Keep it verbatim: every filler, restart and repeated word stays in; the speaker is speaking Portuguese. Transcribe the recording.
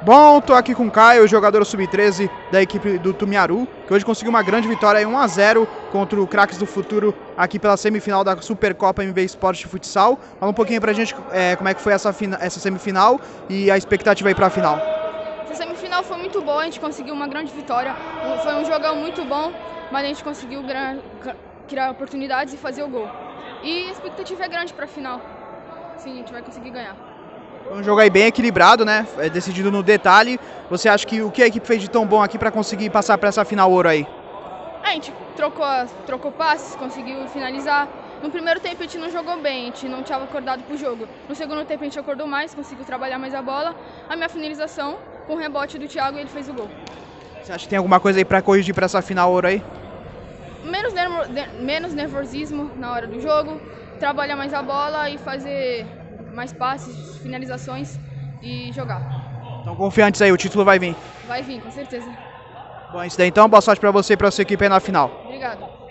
Bom, tô aqui com o Caio, jogador sub treze da equipe do Tumiaru, que hoje conseguiu uma grande vitória aí, um a zero contra o Craques do Futuro aqui pela semifinal da Supercopa M V Esporte Futsal. Fala um pouquinho pra gente é, como é que foi essa, essa semifinal e a expectativa aí pra final. Essa semifinal foi muito boa, a gente conseguiu uma grande vitória, foi um jogão muito bom, mas a gente conseguiu criar oportunidades e fazer o gol. E a expectativa é grande pra final, sim, a gente vai conseguir ganhar. Foi um jogo aí bem equilibrado, né? É decidido no detalhe. Você acha que o que a equipe fez de tão bom aqui para conseguir passar para essa final ouro aí? A gente trocou, trocou passes, conseguiu finalizar. No primeiro tempo a gente não jogou bem, a gente não estava acordado pro jogo. No segundo tempo a gente acordou mais, conseguiu trabalhar mais a bola. A minha finalização, com o rebote do Thiago, ele fez o gol. Você acha que tem alguma coisa aí para corrigir para essa final ouro aí? Menos, nervo, menos nervosismo na hora do jogo, trabalhar mais a bola e fazer mais passes, finalizações e jogar. Então confiantes aí, o título vai vir? Vai vir, com certeza. Bom, é isso daí então, boa sorte pra você e pra sua equipe aí na final. Obrigado.